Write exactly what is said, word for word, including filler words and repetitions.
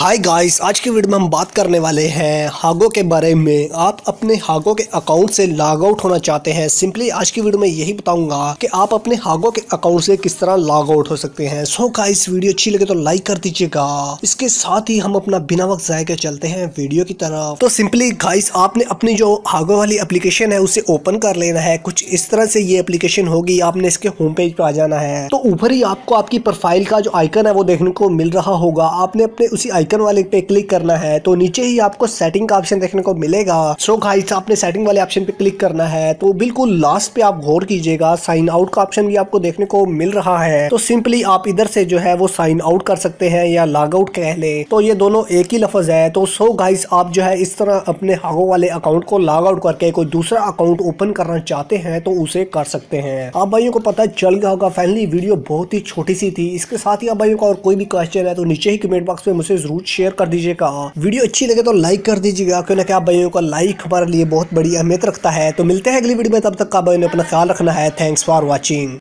Hi guys, आज की video में हम बात करने वाले हैं हागो के बारे में। आप अपने हागो के अकाउंट से लॉग आउट होना चाहते हैं। सिंपली आज की वीडियो में यही बताऊंगा कि आप अपने हागो के अकाउंट से किस तरह लॉग आउट हो सकते हैं। सो गाइस, वीडियो अच्छी लगे तो लाइक कर दीजिएगा। इसके साथ ही हम अपना बिना वक्त जाए के चलते हैं वीडियो की तरफ। तो सिंपली गाइस, आपने अपनी जो हागो वाली एप्लीकेशन है उसे ओपन कर लेना है। कुछ इस तरह से ये एप्लीकेशन होगी। आपने इसके होम पेज पे आ जाना है तो ऊपर ही आपको आपकी प्रोफाइल का जो आइकन है वो देखने को मिल रहा होगा। आपने अपने उसी आइकन वाले पे क्लिक करना है तो नीचे ही आपको सेटिंग का ऑप्शन देखने को मिलेगा। सो गाइस, आपने सेटिंग वाले ऑप्शन पे क्लिक करना है तो बिल्कुल लास्ट पे आप गौर कीजिएगा, साइन आउट का ऑप्शन भी आपको देखने को मिल रहा है। तो सिंपली आप इधर से जो है वो साइन आउट कर सकते हैं या लॉग आउट कह ले, तो ये दोनों एक ही लफ्ज है। तो सो गाइस, आप जो है इस तरह अपने हागो वाले अकाउंट को लॉग आउट करके कोई दूसरा अकाउंट ओपन करना चाहते हैं तो उसे कर सकते हैं। आप भाइयों को पता चल गया होगा। फाइनली वीडियो बहुत ही छोटी सी थी। इसके साथ ही आप भाइयों का और कोई भी क्वेश्चन है तो नीचे ही कमेंट बॉक्स में मुझे जरूर शेयर कर दीजिएगा। वीडियो अच्छी लगे तो लाइक कर दीजिएगा, क्यों ना क्या भाइयों का लाइक हमारे लिए बहुत बड़ी अहमियत रखता है। तो मिलते हैं अगली वीडियो में, तब तक का भाइयों ने अपना ख्याल रखना है। Thanks for watching.